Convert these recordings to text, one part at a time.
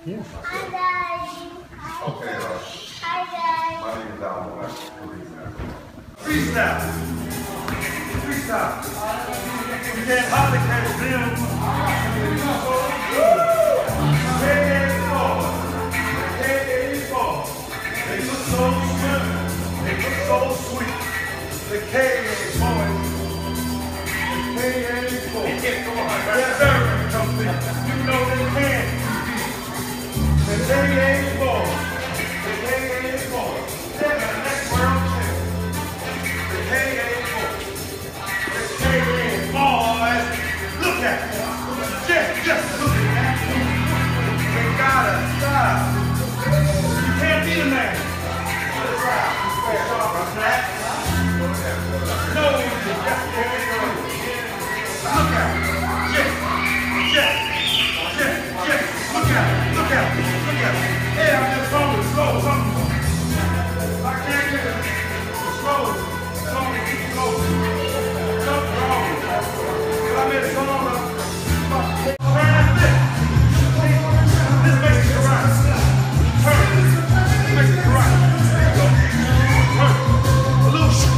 Yeah. Hi, Daddy. Okay, Hi, Daddy. my name is Almo. Freestyle. Freestyle. You can't hardly catch them. They look so good. They look so sweet. The KA boys. The KA boys. Yes, sir. You know they can. The KA boys. The KA boys. They're the next world champion. The KA boys. The KA boys. Look at them. Just look at that. They got a style. You can't beat a man. No, you just can't do it. Look at him. Just. Look at him. Look at him. Hey, I'm just going slow. I can't get it. Slow. Something wrong. I made it go on. This makes it right. Turn. Makes it right. There you go. Turn. A little shit.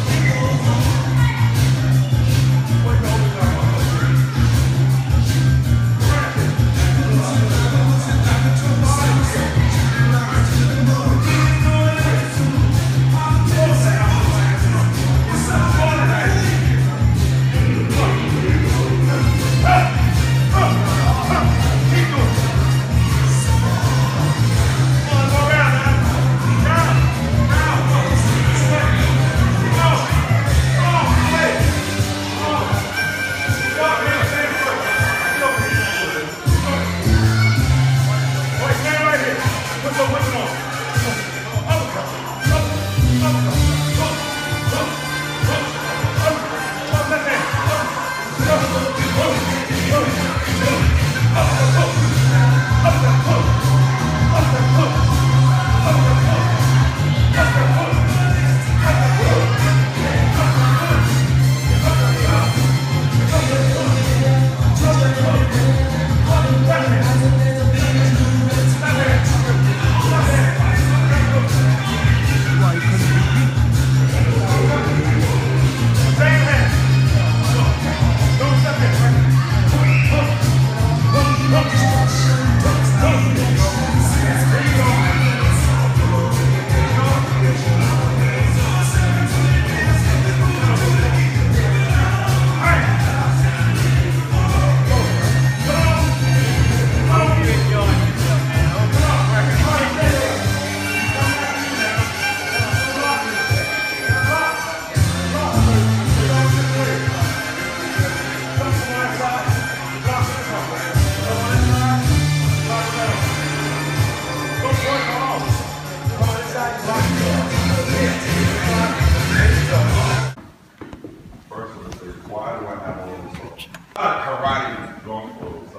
Karate going clothes.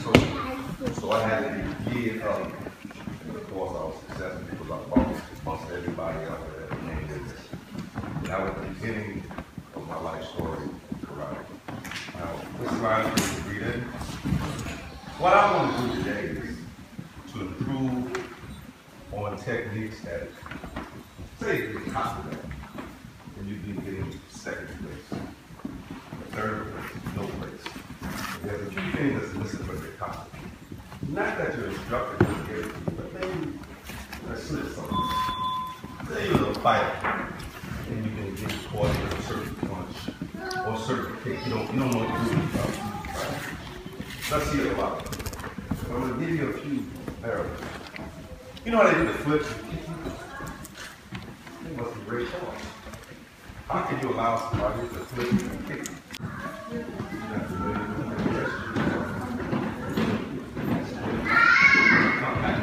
So I had to be geared up. And of course, I was successful because I bounced everybody out there that made this. And that was the beginning of my life story in karate. Now, this line is to read in. What I want to do today is to improve on techniques that, say, you get confident, and you've been getting second place, third place, no place. There's a few things that's missing from your confidence. Not that your instructor can get it to you, but maybe let's slip something. Say you're a fighter, and you've been getting caught in a certain punch or a certain kick. You don't know what to do with yourself. Right? Let's see a lot. I'm going to give you a few variables. You know how they do the flips and kick you? They must be great shots. How can you allow somebody to flip you and kick you? That's the way you do it. Come back.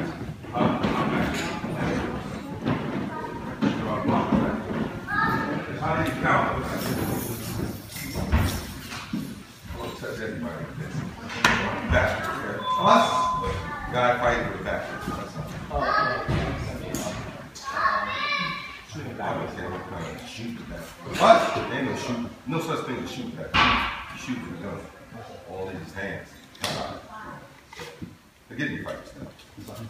How do you count? I want to touch everybody with this. Back. Us? Guy fighting with back. I would say shoot the back. What? There ain't no shoot. No such thing as shoot back. Shoot with a gun. All in his hands. Give me fight step. Just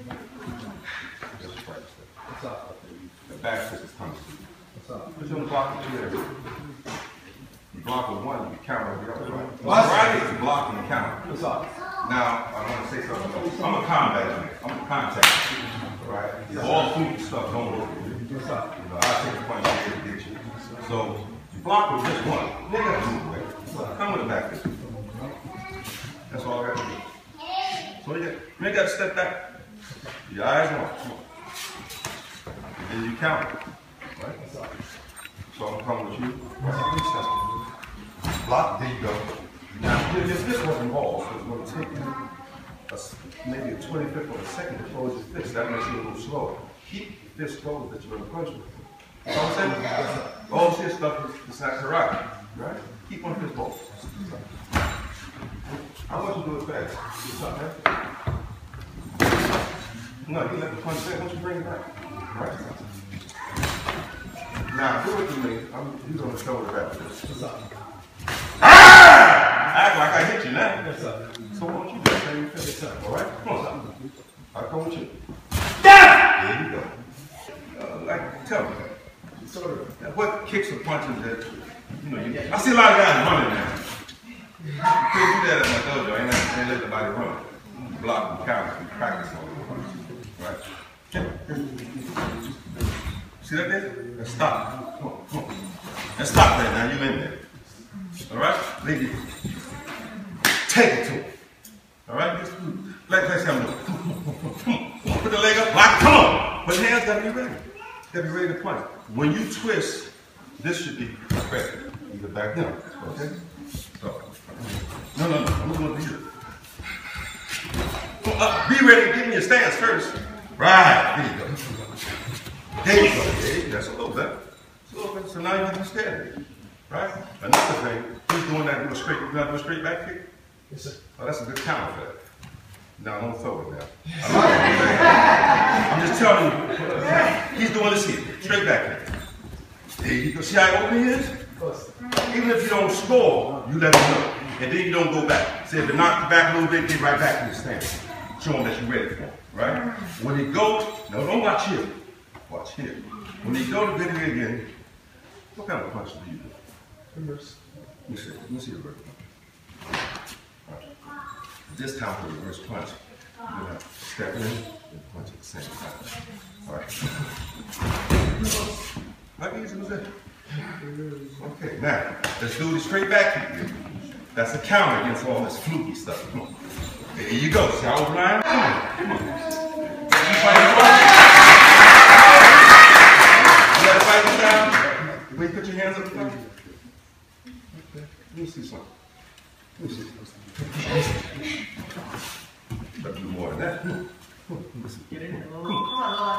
fight step. The back fist is coming. Put you on the block of two areas. You block with one, you count over the other. Right is to block and count. Now, I want to say something else. I'm a combat man. I'm a contact. Right? All food stuff don't work. You know, I take a punch here to get you. So, you block with just one. They got to move away. Come with the back fist. That's all I got to do. So you ain't got to step back. Your eyes on. And then you count. Right? So I'm coming with you. Block, there you go. Now, if this wasn't involved, so it's going to take you maybe a 25th of a second to close your fist. That makes you a little slower. Keep the fist closed that you're going to punch with. You know what I'm saying? All this stuff is not karate. Right? Keep one fist closed. I want you to do it fast. What's up, man? No, you let the punch sit. Once you bring it back. Right. Now, do it to me. You're going to shoulder back with this. What's up? Act like I hit you now. What's up? So why don't you do it? All right? Come on, son. I'll come with you. Yeah! There you go. Tell me. What kicks or punches that, you know, I see a lot of guys running now. You can't do that at my dojo. I ain't let nobody run. Block and count and practice on it. Right? See that there? Now stop. Come on, come on. Now stop that now. You in there. All right? Lady, take it to him. All right? Just like I'm doing. Put the leg up. Lock. Come on. But the hands got to be ready. Got to be ready to punch. When you twist, this should be perfect. Either back down. Okay? So. No. I'm going to do it. Be ready. Give me your stance first. Right. There you go. There you go. That's a little bit. So now you have to stand. Right? Another thing, he's doing that, do a straight back kick? Yes, sir. Oh, that's a good counter for that. Now, don't throw it now. I'm just telling you, he's doing this here. Straight back kick. There you go. See how open he is? Even if you don't score, you let him know. And then you don't go back. See, if it knocked you back a little bit, get right back to the stance. Show him that you're ready for it, right? When he goes, now don't watch here. Watch here. When he go to get it again, what kind of punch do you do? Reverse. Let me see the reverse. Right. This time for the reverse punch, you're going to have to step in and punch at the same time. All right. How easy was that? Okay, now, let's do the straight back kick here. That's a counter against all this fluky stuff. Come on. There you go. See how I was lying? Come on. You got to fight this down. Wait, put your hands up front. Okay. Let me see something. Let me see something. Let's do more than that. Get in there. Come on.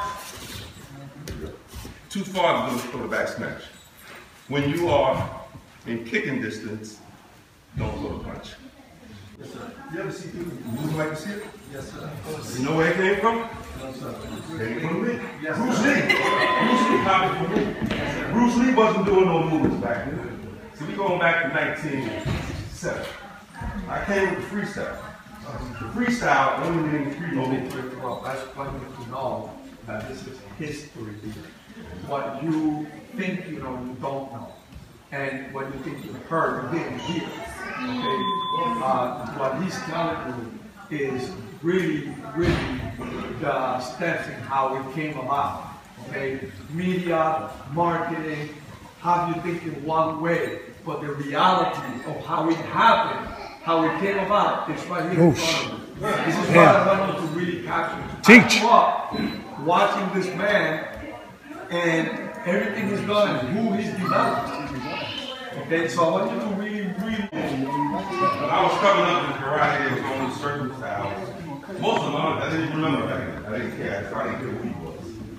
Too far to do for the back smash. When you are in kicking distance, don't throw the punch. Yes, sir. You ever see people move like this here? Yes, sir. You know where it came from? No, sir. It came from me. Yes, Bruce Lee. Bruce Lee copied from me. Bruce Lee wasn't doing no moves back then. So we going back to 1967. I came with the freestyle. The freestyle only means free movement. Well, that's why you need to know that this is history. What you think you know, you don't know. And what you think you heard, you didn't hear. Okay? What he's telling you is really the steps in how it came about. Okay? Media, marketing, have you think in one way, but the reality of how it happened, how it came about, is right here in front of you. This is what I wanted to really capture. Teach. I grew up watching this man and everything he's done and who he's developed. Okay, so I want you to really When I was coming up in karate, there was only certain styles. Most of them, I didn't even remember back then. I didn't care. I didn't care who he was.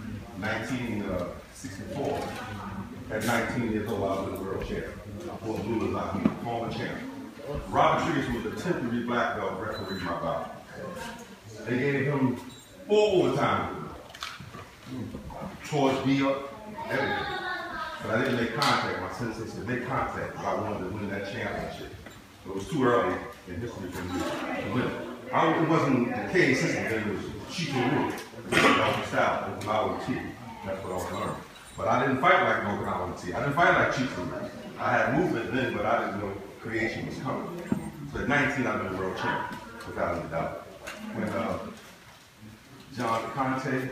1964. At 19 years old, I was the world champ. For blue was like me, former champ. Robert Trees was a temporary black belt referee my bout. They gave him 4 overtime. Torch, beat up, everything. But I didn't make contact. My sensei said, make contact if I wanted to win that championship. So it was too early in history for me to win. It wasn't the K system, it was Chiku. That was the style, it was Okinawan Chi. That's what I was learning. But I didn't fight like Okinawan Chi. I didn't fight like Chiku. I had movement then, but I didn't know creation was coming. So at 19, I've been world champion, without a doubt. When John Conte,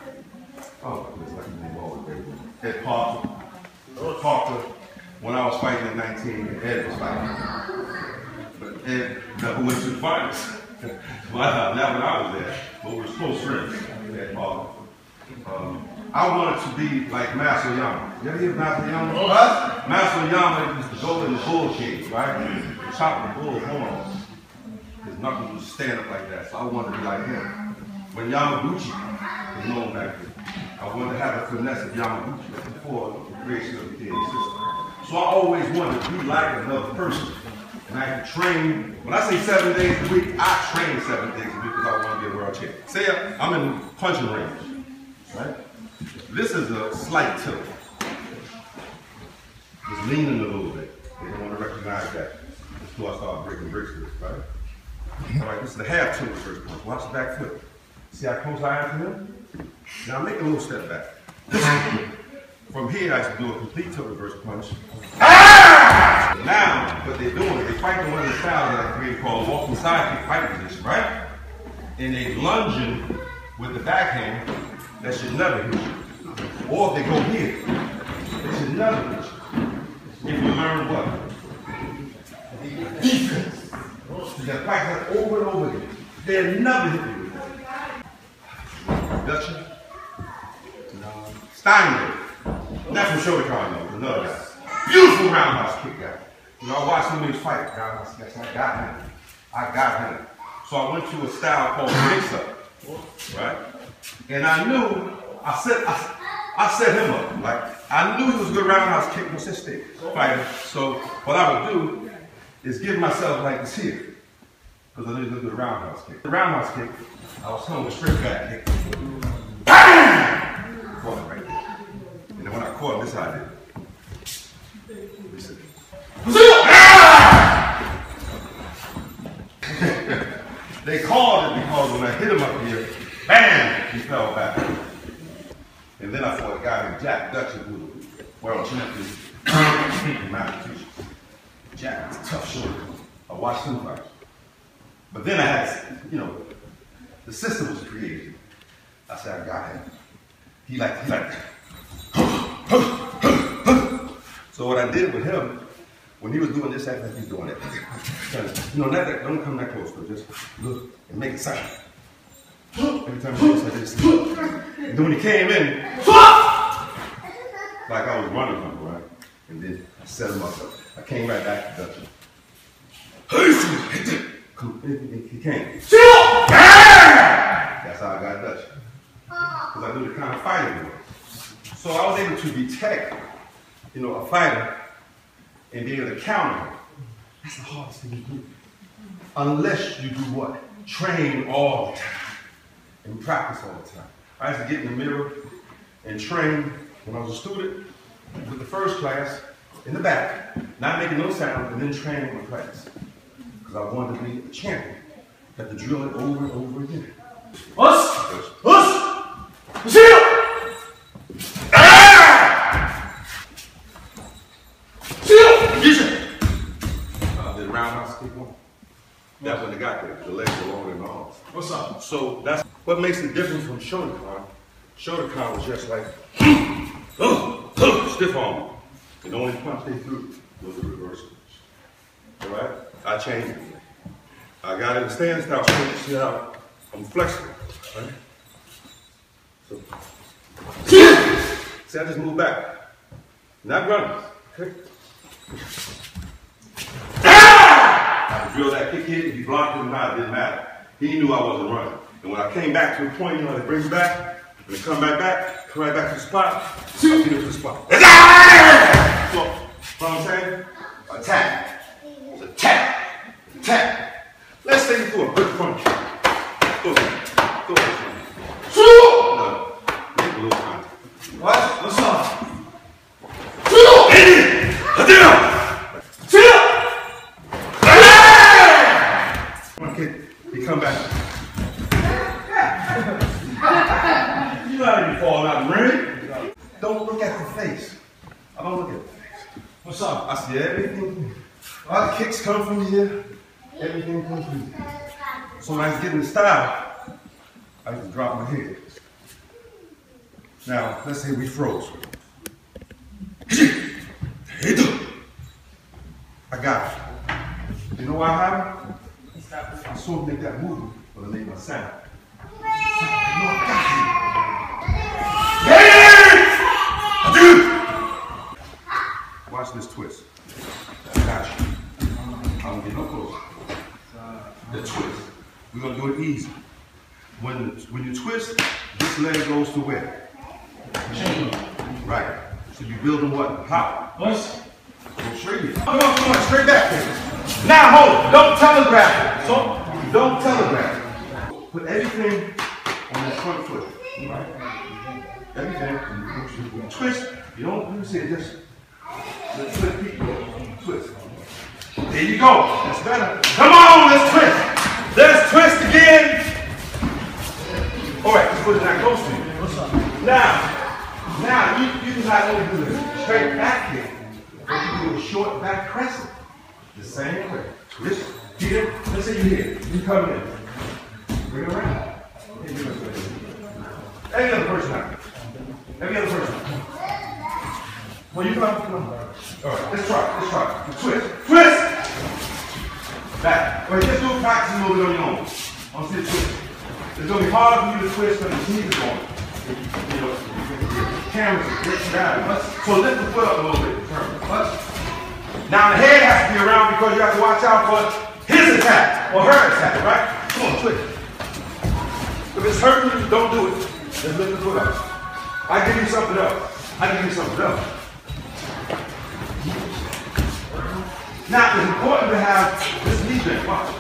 Ed Parker, when I was fighting at 19, Ed was fighting. But Ed never went to the finals. Not when I was there, but we were close friends, Ed Parker. I wanted to be like Masoyama. You ever hear of Masoyama? What? Masoyama used to go in the bull cage, right? Chop the bull's horns. His knuckles would stand up like that, so I wanted to be like him. When Yamaguchi was known back then, I wanted to have the finesse of Yamaguchi before the creation of the KO system. So I always wanted to be like another person. And I could train, when I say 7 days a week, I train 7 days a week because I want to be a world champion. Say I'm in punching range, right? This is a slight tilt. It's leaning a little bit. They don't want to recognize that. Before I start breaking bricks with it, right? All right, this is the half tilt first punch. Watch the back foot. See how close I am to him? Now make a little step back. From here, I used to do a complete tilt reverse punch. Ah! Now, what they're doing is they're fighting one of the styles that I created called walking side kick fight position, right? And they lunging with the backhand that should never hit you. Or if they go here, they should never hit you. If you learn what? Defense. You got to practice that over and over again. They'll never hit you. Dutch. Steinberg. That's from Shotokan though, another guy. Beautiful roundhouse kick guy. You know, I watched him in his fight. Roundhouse kick. I got him. So I went to a style called mix-up. Right? And I knew, I set him up. Like, I knew he was a good roundhouse kick, what's his stick? Fighter. So what I would do is give myself like this here. Because I knew he was a good roundhouse kick. The roundhouse kick, I was telling him a straight back kick. BAM! Caught it right there. And then when I caught him, this is how I did it. Listen. They called it because when I hit him up here, bam, he fell back. And then I fought a guy named Jack Dutcher, who was world champion in Massachusetts. Jack was a tough shoulder. I watched him fight. But then I had, you know, the system was created. I said, I got him. He like. So what I did with him, when he was doing this, act like he's doing it. You know, don't come that close, but just look and make it sound. Every time he looks like this, and then when he came in, like I was running from him, right? And then I set him up. I came right back to Dutch. He came. That's how I got Dutch. Because I knew the kind of fighter he was. So I was able to detect, you know, a fighter and be able to counter him. That's the hardest thing to do. Unless you do what? Train all the time. And practice all the time. I used to get in the mirror and train when I was a student with the first class in the back, not making no sound, and then training my class. Because I wanted to be a champion. I had to drill it over and over again. The roundhouse kick one. That's when they got there. The legs were longer than the arms. What's up? So that's what makes it different from Shotokan. Shotokan was just like stiff arm. And the only punch they threw was the reverse punch. Alright? I changed it. I got in the stand style, see how I'm flexible. Right? So see, I just move back. Not running. Okay? I could drill that kick in, if he blocked it or not, it didn't matter. He knew I wasn't running. And when I came back to the point, you know, they bring me back, and they come right back to the spot, I get into the spot. So, you know what I'm saying? Attack. It's attack. Attack. Let's take it to a good punch. Go ahead. No. Make a little contact. What? What's up? He come back falling out the ring. Don't look at the face. I don't look at the face. What's up? I see everything. All the kicks come from here. Everything comes from here. So when I was getting the style, I used to drop my head. Now, let's say we froze. I got it. You know what happened? I saw him make that movement, but I made my sound. Watch this twist. I got you. I don't get no closer. The twist. We're gonna do it easy. When you twist, this leg goes to where? Right. So you build them what? Power. What's? Go straight. Come on, straight back there. Now hold it. Don't telegraph it. So don't telegraph it. Put everything on that front foot. Right? Everything. You twist. You don't do it. Just let's let people twist. There you go. That's better. Come on, let's twist. Let's twist again. All right, let's put it that close to you. What's up? Now you not only do the straight back kick, but you do a short back crescent. The same way. Twist. Here. Let's say you're here. You come in. Bring it around. Any other person out. Every other person. Well, you come on. All right, let's try. Twist. Twist! Back. Wait, just do practice a little bit on your own. I want to see the twist. It's going to be hard for you to twist when the knees are going. You know, the camera's glitching down. So lift the foot up a little bit. Now the head has to be around because you have to watch out for his attack or her attack, right? Come on, twist. If it's hurting you, don't do it. Just lift the foot up. I give you something else. Now, it's important to have this knee bent. Watch.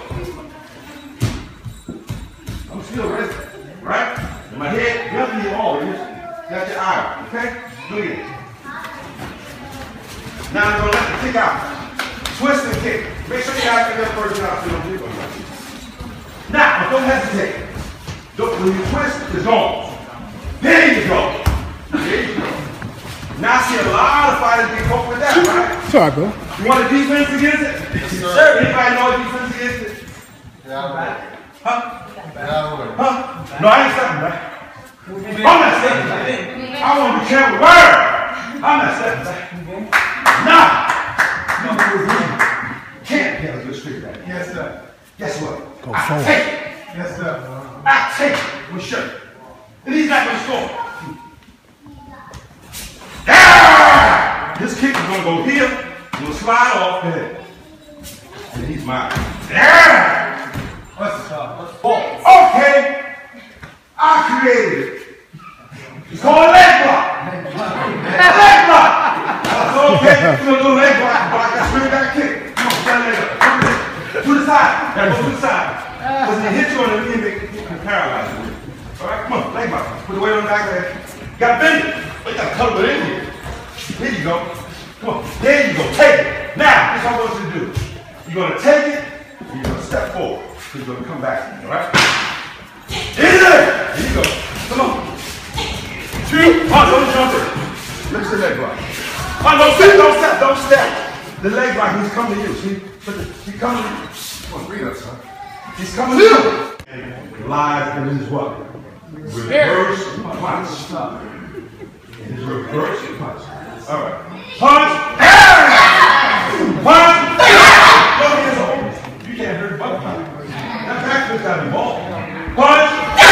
I'm still resting, right? And my head, you have to be all this. Got your eye, okay? Do it again. Now I'm going to let the kick out. Twist and kick. Make sure you have the other person out so you don't do it. Now, don't hesitate. When you twist, it's gone. There you go. Now I see a lot of fighters get caught with that, right? Sorry, bro. You want a defense against it? Yes, sir. Anybody know a defense against it? Yeah. Huh? Yeah. Huh? No, I ain't stepping back. I'm not stepping back. I want to be careful. Word! I'm not stepping back. Nah! Can't get a good straight back. Yes, sir. Guess what? Go I forward. take it. Yes, sir. I take it with shirt. And he's not going to score. Yeah! This kick is going to go here. He'll slide off the head. And he's mine. Yeah! What's up? Okay. I created it. It's called a leg block. Leg block. That's okay. We're going to do a leg block. Block that straight back kick. Come on, stand leg up. To the side. Now go to the side. Because when they hit you on the knee, you can paralyze you. All right, come on, leg block. Put the weight on the back of the head. You got to bend it. But you got to cuddle it in here. Here you go. Come on. There you go. Take it. Now, this is what I want you to do. You're going to take it, and you're going to step forward. So you're going to come back. All right? Here you go. Come on. 2. Don't jump it. Lift the leg block. Don't step. The leg block, he's coming to you. See? He's coming to you. Come on, breathe up, son. He's coming to you. And lies in his what? Reverse punch. In his reverse punch. All right. Punch. Punch. You can't hurt the butterfly. That back foot's got to be ball. Punch.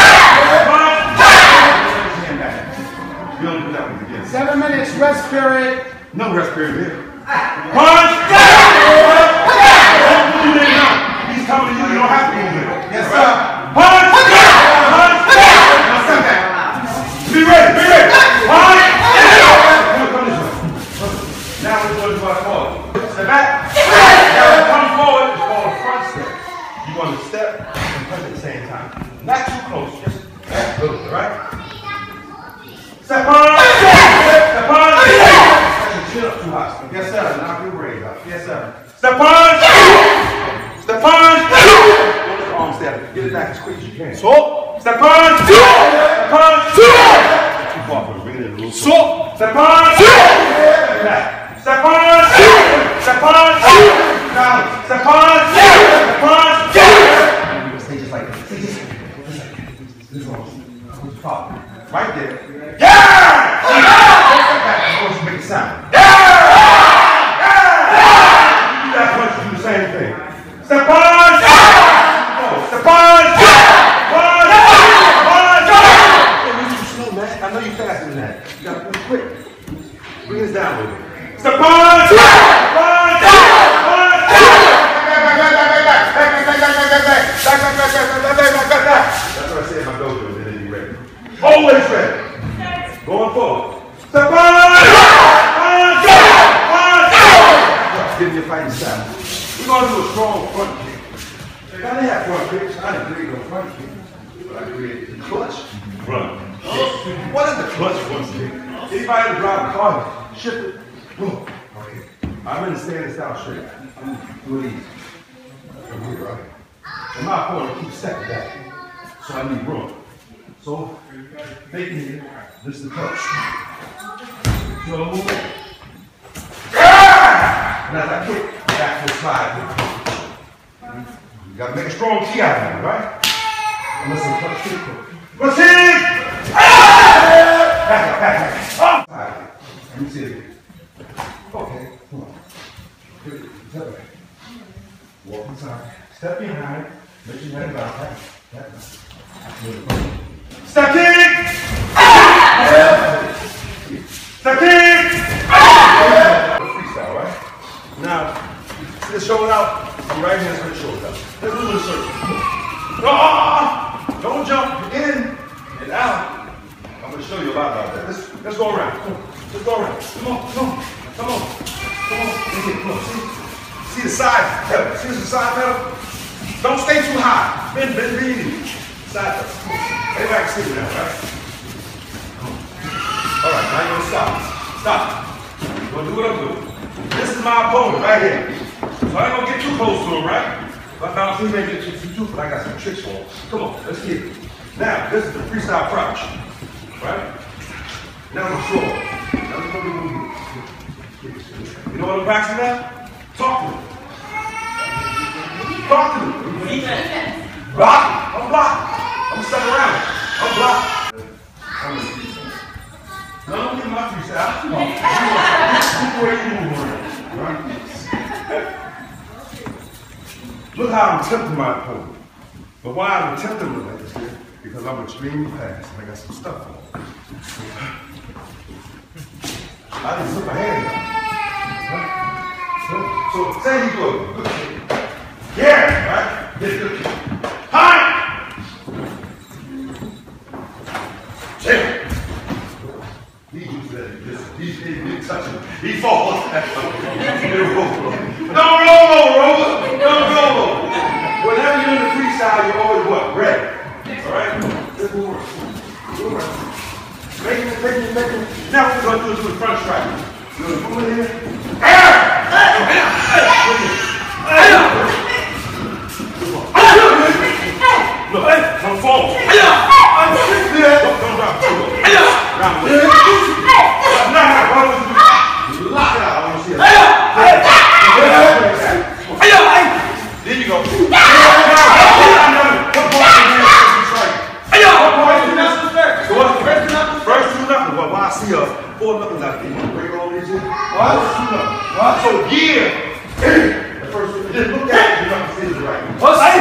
Punch. You don't do that one again. 7 minutes rest period. No rest period here. Punch. Don't move it now. He's coming to you. You don't have to move it. Yes, sir. Punch. Punch. Now step back. Be ready. Be ready. Punch. Come this way. Now we're going to do what I call it. Step back. Now come forward. It's called a front step. You're going to step and punch at the same time. Not too close. Just a little bit, right? Step on. Step on. Chin up too high. Yes, sir. Knock your brains out. Yes, sir. Step on. Step on. Don't let the arm step. Get it back as quick as you can. So. Step on. Step on. far from bringing it a little So. Step on! Step on! Step on! Now, step on! Step on! Stay just like this. Stay just like this. This one. Right there. Yeah! I'm supposed to make a sound. That punch do the same thing. Step on! Step on! You're too slow, man. I know you're faster than that. You gotta move quick. Bring this down a little bit. Step on! That's what I say in my dojo, and then you're ready. Always ready. Going forward. Step on! Give me a fighting style. We're going to do a strong front kick. I didn't have front kicks. I didn't create no front kick. But I created the clutch front kick. What is the clutch front kick? Anybody that drive a car, shift it. Boom. Okay. I'm in the standing style straight. I'm doing easy. I'm here, right? And my opponent keeps stepping back. So I need room. So, making it, this is the clutch. So, and as I kick, back to the slide. You gotta make a strong key out of it, right? Unless they clutch kick. Proceed! Back up. Let me see it. Okay, come on. Step back. Walk inside. Step behind. Make your head back. Step kick! Step kick! Freestyle, right? Now, see the shoulder out? I'm right hand's with the shoulder out. Let's move the circle. Don't jump in and out. I'm going to show you a lot about that. Let's go around. Let's go around. Come on, come on, come on. Come on. Come on. See the side pedal. See the side pedal? Don't stay too high. Bend easy. Side pedal. Everybody can see it now, right? All right, now you're going to stop. Stop. You're going to do what I'm doing. This is my opponent right here. So I ain't going to get too close to him, right? But now he may get too, but I got some tricks for him. Come on, let's get it. Now, this is the freestyle crouch. Right? Now I'm sure. You know what I'm practicing now? Talk to me. Talk to me. Block. I'm blocked. I'm stuck around. I'm blocked. No, don't get my freestyle. Where you move around. Right? Look how I'm tempting my opponent. But why I'm tempting him like this? Because I'm extremely fast and I got some stuff on. I didn't put my hand down. So say he goes. Yeah, right? Get good kick. Hi! Chill. He used that. He didn't touch him. He falls. Don't roll. Whenever you're in the freestyle, you're always what? Ready. Alright? Let's move around. Make it. Now what we're going to do is do the front strike. You're going to move in here. Look, don't fall. Don't drop. Lock it out. I want to see it. There you go. First two knuckles. Well, I see four knuckles out there. You want to break all these in? What? So yeah. The first one. Just look at it. You know see it right.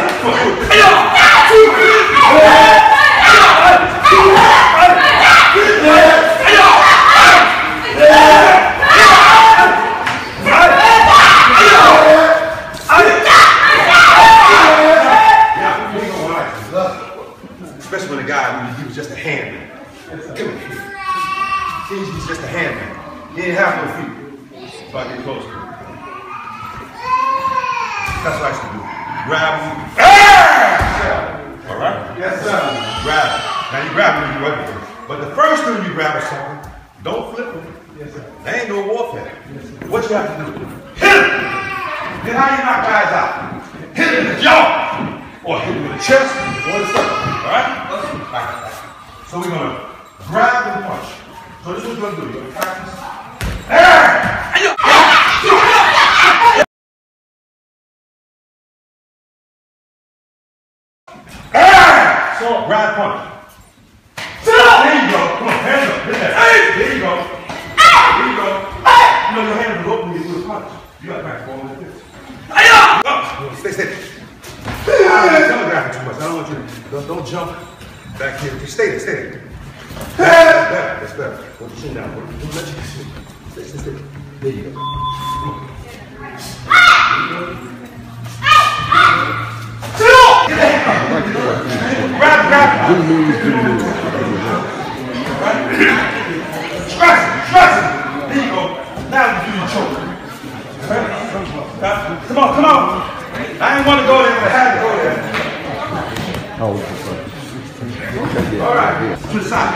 Especially when the guy, he was just a handman. Come here. He's just a handman. He didn't have no feet. So I get close to him. That's what I used to do. Grab him. All right? Yes, sir. Grab him. Now you grab him, you right there. But the first time you grab a sucker, don't flip him. Yes, sir. There ain't no warfare. Yes, sir. What you have to do? Hit him! Then how you knock guys out? Hit him in the jaw! Or hit him in the chest, or the stomach. All right? So we're going to grab and punch. So this is what you're gonna do. You're gonna practice. So grab punch. There you go. Come on, hands up. Hit that. There you go. There you go. You know your hands will open when you do the punch. You got to practice going like this. Stay. Telegraphing too much. I don't want you to don't jump back here. Just stay there. That's better. Put your chin down. Don't let you stay. There you go. Grab. Stress it. There you go. Now you do your choke. Come on. I didn't want to go there, but I had to go there. All right. To the side.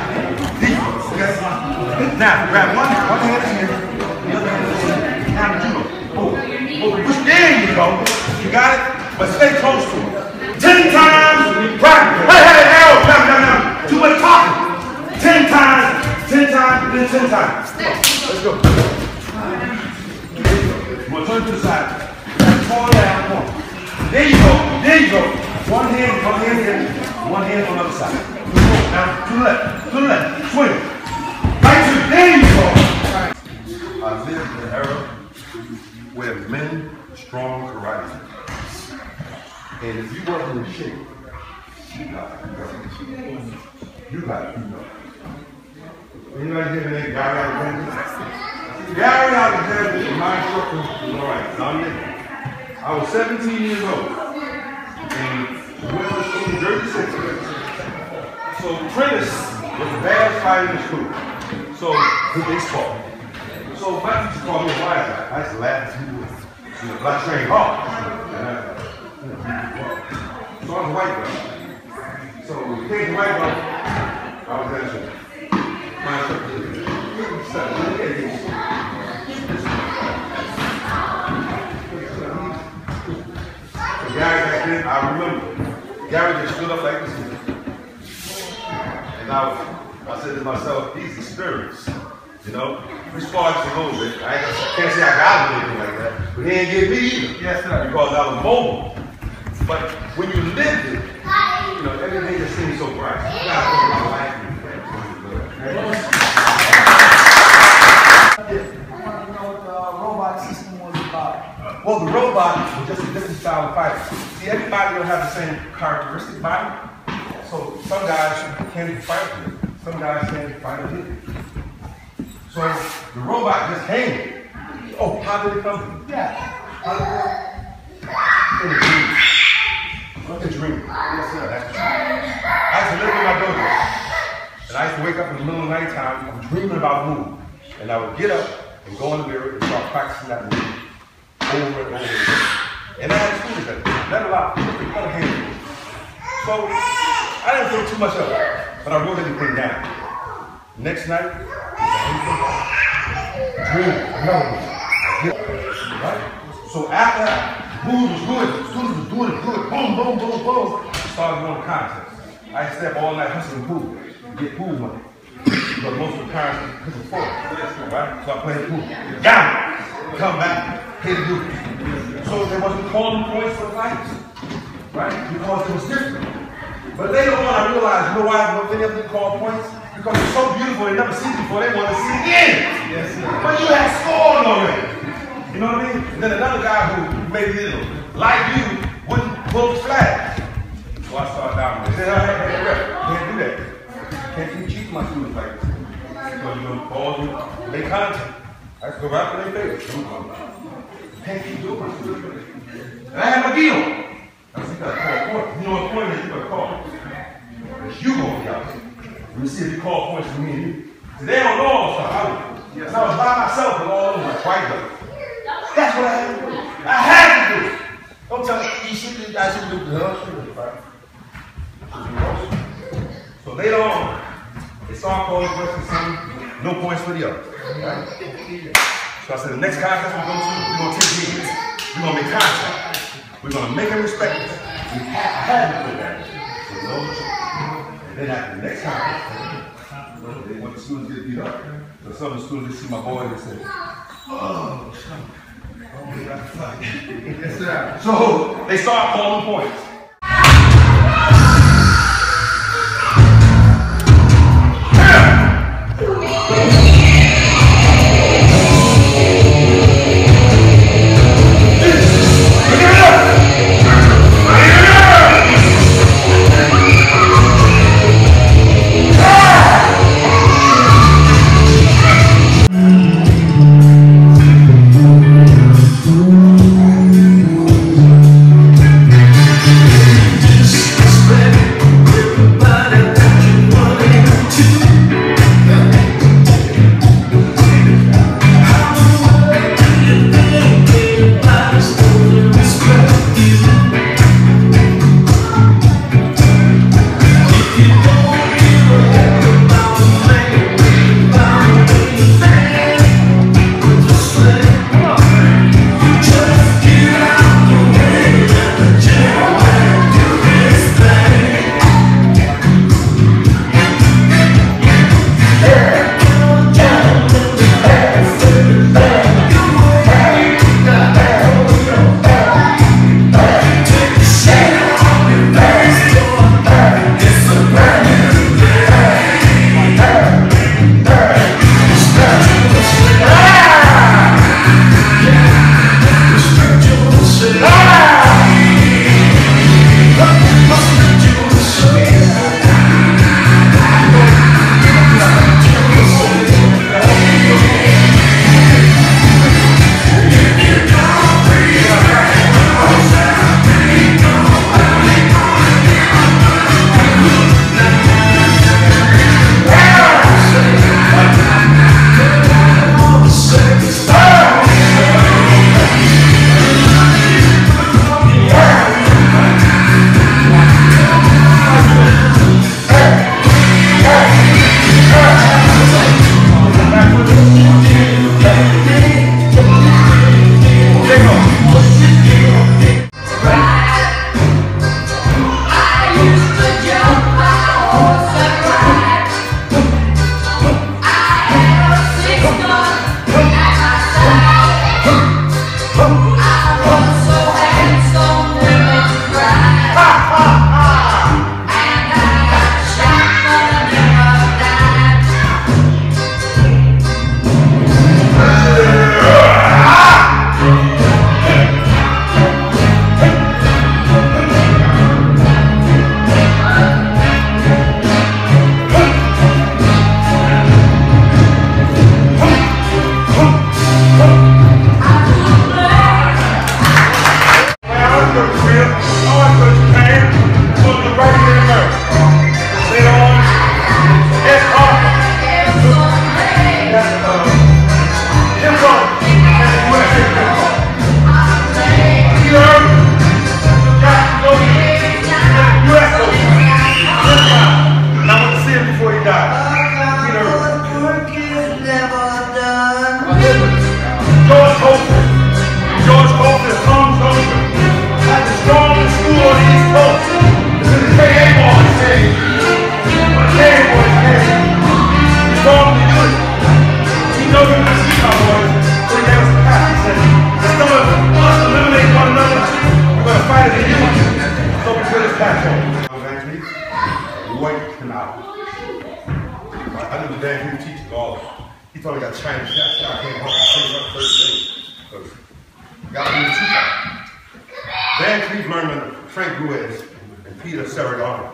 Now grab one hand is here. The other hand is here. Now you go. There you go. You got it? But stay close to it. 10 times. Right. Hey, no. Too much talking. 10 times, then 10 times. Let's go. We'll turn to the side. Fall down, come on. There you go. One hand here, one hand on the other side. Now, to the left. Swing. Right, there you go. I live in an era where men strong karate. And if you wasn't in shape, you got it. Anybody here named Gary Alexander? Gary Alexander in my instructor was all right. I was 17 years old. And we was from New Jersey City. So Prentice was the baddest fighter in the school. So they fought. So my teacher called me a wise guy. I used to laugh at people. But I trained hard. So I was a white guy. So when we came to white belt, I was at my instructor. Gary back then, I remember, Gary just stood up like this. And I said to myself, he's experienced, you know? We sparred a little bit. I can't say I got him anything like that, but he ain't get me either. Yes, sir. Because I was mobile. But when you lived it, you know, everything just seems so bright. You gotta think about life. I want to know what the robot system was about. Well, the robot was just a different style of fighting. See, everybody don't have the same characteristic body. So some guys can't fight with it. Some guys can't fight with it. So the robot just came. Oh, how did it come? Yeah. How did it come? In a dream. Yes, sir. That's true. I used to live in my dojo. And I used to wake up in the middle of the night time, I'm dreaming about moving. And I would get up and go in the mirror and start practicing that move over and over again. And I had students that not a lot, just a couple hands. So I didn't think too much of it, but I wrote everything down. Next night, dream, another move. Right? So after that, move was good, students was doing it good, boom. Started going to contests. I step all night hustling pool, get pool money. Because most of the parents couldn't afford it, right? So I played pool. Got it. Come back, pay the dues. So they wasn't calling points for fights, right? Because it was different. But later on I realized, you know why many of them call points? Because it's so beautiful, they never see it before, they want to see it again. Yes, sir. But you had scored already. You know what I mean? And then another guy who maybe like you wouldn't pull the flag. So I started down there. Hey, can't do that. Can't keep cheating my students like this. Because you're going to call you, make contact. I just go right for their face. Can't keep doing my students. And I had my deal. I said, you got to call points. You know what point is you got to call? It's you going to be out. Let me see if you call points for me and you. See, they don't know all the stuff. I was by myself and all over my white belt. That's what I had to do. I had to do it. Don't tell me you should do. I should do it. Right? So later on, they started calling questions saying no points for the other. Right? So I said the next contest we're going to take these. We're going to make contact. We're going to make them respect us. We had to put that in. So no choice. And Then after the next time, when the students get beat up, so some of the students see my boy and say, oh, we got to fight. Yes, sir. So they start calling points. I knew the dad who teaches all. He told me I got Chinese. I came home and first day because got me in the Van Cleef learned under Frank Ruiz and Peter Serragano.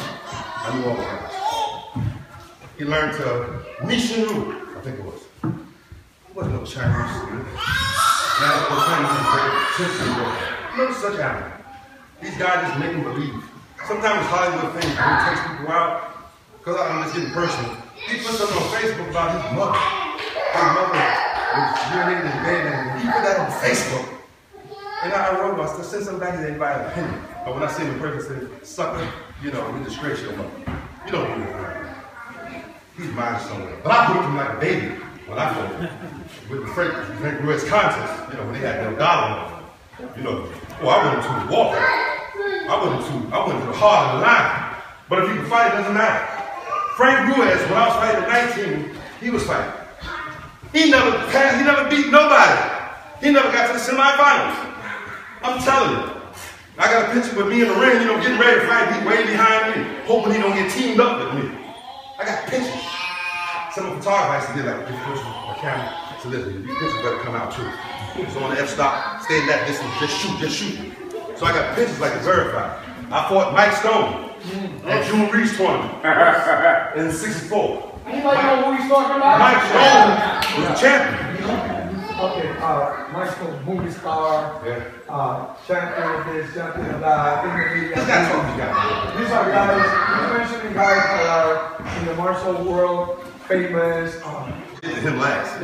I knew all of that. He learned to Nishinu, I think it was. It wasn't no Chinese. Now the Chinese is very sensitive. No such animal. These guys just make them believe. Sometimes Hollywood things really takes people out. Because I'm just getting personal. He put something on Facebook about his mother. His mother was urinating in bed, and he put that on Facebook. And I wrote him, I said, send something back to anybody opinion. But when I see him in person, I say, sucker, you know, you disgrace your mother. You don't do that. He's mine somewhere. But I put him like a baby when I go with the Frank Ruiz contest, you know, when they had no dollar on it. You know, well, I went into the water. I went into the heart of the line. But if he can fight, it doesn't matter. Frank Ruiz, when I was fighting at 19, he was fighting. He never passed, he never beat nobody. He never got to the semifinals. I'm telling you. I got a picture with me in the ring, getting ready to fight. He's way behind me, hoping he don't get teamed up with me. I got pictures. Some of the photographers did like this picture on camera. So listen, these pictures better come out too. So on the f-stop, stay in that distance, just shoot. So I got pictures like it's verified. I fought Mike Stone at June Reese tournament in '64. Anybody know who he's talking about? Mike Stone was the champion. Okay, Mike Stone, movie star, champion of this, champion of that. This guy talking guy. These are guys, he's mentioning guys that are in the martial world, famous. Him last.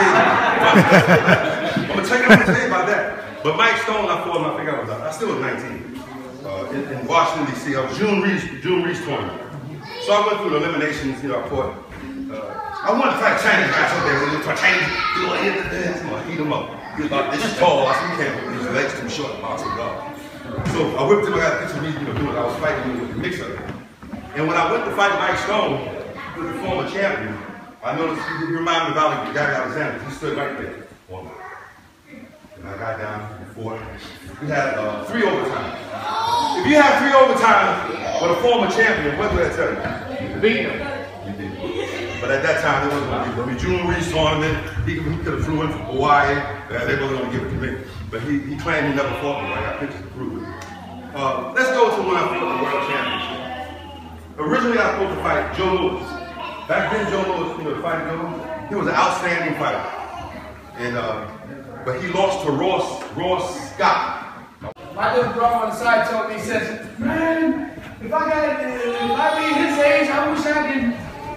I'm gonna tell you about that. But Mike Stone, I fought him. I think I still was 19. In Washington D.C. I was June Reese tournament. So I went through the eliminations. I fought. I wanted to fight Chinese guys up there. We were Chinese. Eat him up. He was about this tall. I said, you can't put his legs too short. I said, God. So I whipped him. I got a picture of me doing what I was fighting with the mixer. And when I went to fight Mike Stone, who was the former champion, I noticed he reminded me of Gary Alexander. He stood right there. And I got down and fought. We had 3 overtimes. If you have 3 overtimes with a former champion, what did I tell you? You beat him. But at that time, there wasn't going to be June Reese tournament. He could have flew in from Hawaii. They wasn't going to give it to me. But he claimed he never fought me. I got pictures to prove it. Let's go to when I fought the World Championship. Originally, I was supposed to fight Joe Louis. Back then, Joe Louis, the fighter Joe Louis, he was an outstanding fighter. And but he lost to Ross Scott. My little brother on the side told me, he says, man, if I be his age, I wish I could,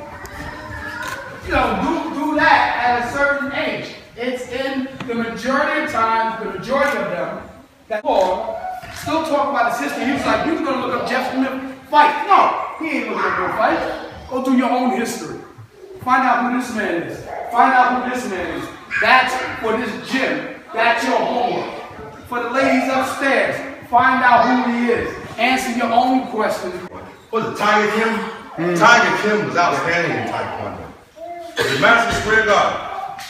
do that at a certain age. It's in the majority of times, the majority of them, that Paul still talk about his history. He was like, you was going to look up Jeff Smith fight. No, he ain't looking to go fight. Go do your own history. Find out who this man is. Find out who this man is. That's for this gym. That's your homework. For the ladies upstairs, find out who he is. Answer your own questions. Was it Tiger Kim? Tiger Kim was outstanding in Taekwondo. The Master Square Garden.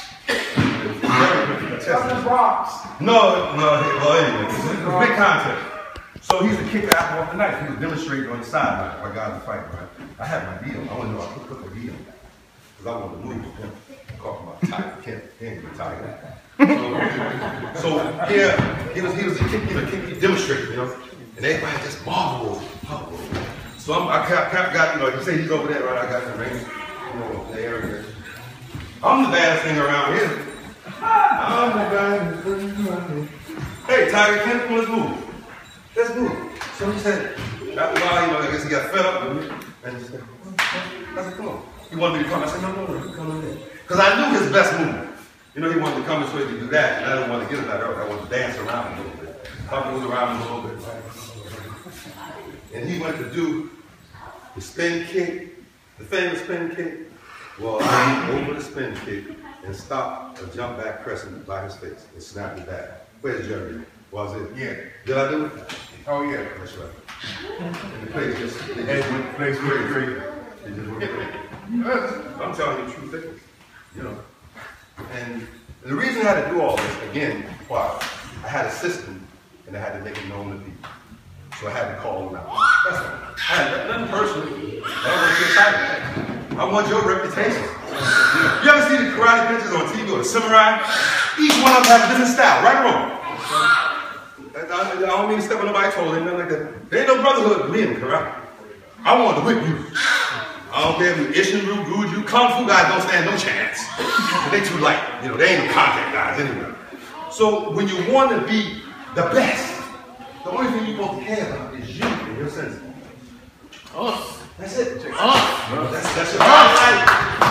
From the Bronx. No, well anyway, it was a big contest. So he's the kicker off the knife. He was demonstrating on the sideline while guys were fighting, right? I had my deal. I wanted to know I could put the deal. Because I wanted to move with him. Talking about Tiger Kim. He ain't even Tiger. So yeah, he was a kick, he demonstrated, and everybody just marveled. So I got, you say he's over there, right? I got the ring, the area. I'm the baddest thing around here. I'm the baddest thing around here. Hey, Tiger Kim, let's move. Let's move. So he said, after a while, I guess he got fed up with me, and he said, I said, come on. He wanted me to come. I said, no, you come in there. Because I knew his best move. He wanted to come this way to do that, and I didn't want to get it that early. I wanted to dance around a little bit. Move around a little bit. And he went to do the spin kick, the famous spin kick. Well, I went over the spin kick and stopped a jump back pressing by his face and snapped it back. Where's Jeremy? Was it? Yeah. Did I do it? Oh, yeah. That's right. And the place just, the place went crazy. It just went crazy. I'm telling you the true things, And the reason I had to do all this, again, why? I had a system and I had to make it known to people. So I had to call them out. That's all. I had nothing personal. I don't want to get excited. I want your reputation. You ever see the karate pictures on TV or the samurai? Each one of them has a different style, right or wrong? I don't mean to step on nobody's toes, nothing like that. There ain't no brotherhood with me in karate. I want to whip you. I don't care if you Ishinru, Guju, Kung Fu guys don't stand no chance. They too light. They ain't no contact guys anyway. So when you want to be the best, the only thing you're supposed to care about is you and your sense. That's it. That's your life.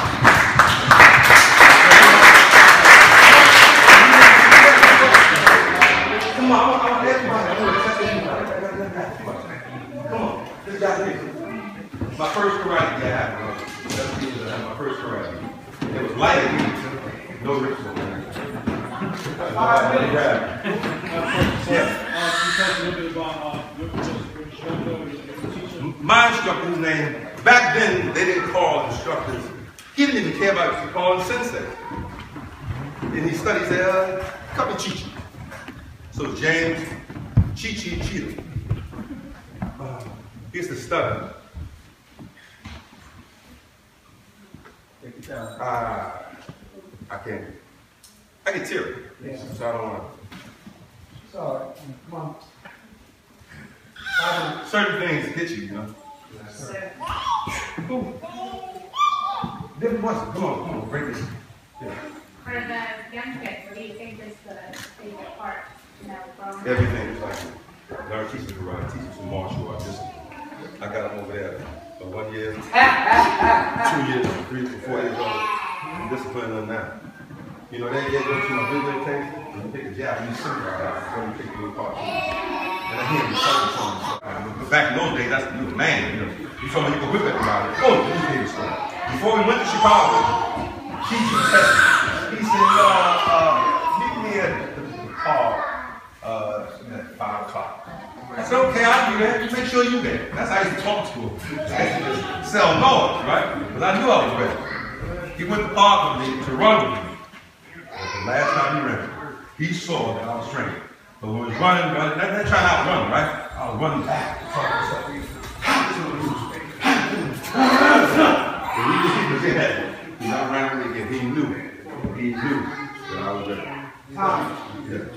Come on, I want everybody. Come on, this guy here. My first karate happened. That's my first karate. It was light and no ritual. You talked a little bit about your teacher. my instructor, his name, back then they didn't call instructors. He didn't even care about it, calling sensei. And he studied, said, come to Chi-Chi. So James Chi-Chi Cheatham. He used to study. Take it down. I can't. I get teary. Yeah. So I don't want Sorry. Come on. certain things hit you, you know. Different ones. Come on, break this. Yeah. For the young kids, what do you think is the favorite part? You know, from Everything is like learn teaching karate, teaching some martial arts. I got them over there for 1 year, 2 years, 3 to 4 years old. I'm disciplining them now. You know, they go to my video tapes and you pick a Japanese samurai out before you pick a little cartoon. And I hear them telling something. But back in those days, that's you was a man, you know. You told me you could whip everybody. Oh, let me tell you a story. Before we went to Chicago, Chi-Chi tested me. He said, meet me at the car at 5 o'clock. I said, okay, I'll do that. Make sure you're there. That's how I used to talk to him. Sell noise, right? Because I knew I was ready. He went to the park with me to run with me. The last time he ran, he saw that I was training. But when we was running, not trying out to run, right? I was running back. But he just did that. He not ran with me again. He knew that I was ready. Yeah.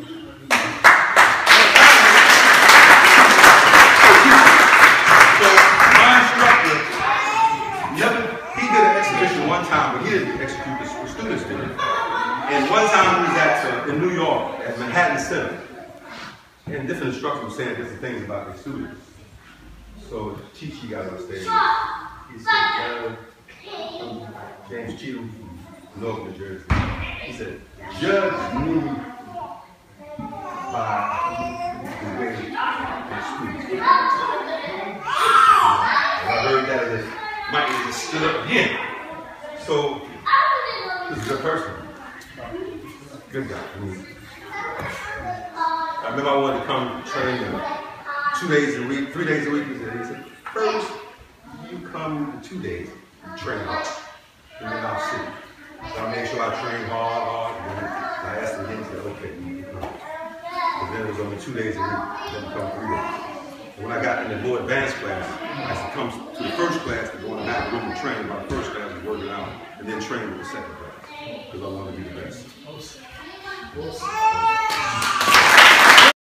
He did an exhibition one time, but he didn't execute the students did it. And one time he was at in New York at Manhattan Center, and different instructors were saying different things about their students. So Chi-Chi got on stage. He said, James Cheatham from North New Jersey. He said, judge me by the way they speak. I heard that as Mike just stood up again. So, this is a good person. Good guy. I remember I wanted to come train him 2 days a week, 3 days a week. He said, first, you come 2 days and train hard. And then I'll see. So I made sure I trained hard. And then I asked him again, he said, okay, you can come. But then it was only 2 days a week, then come 3 days. When I got in the more advanced class, I used to come to the first class to go in that room and train. My first class was working out, and then train with the second class, because I wanted to be the best.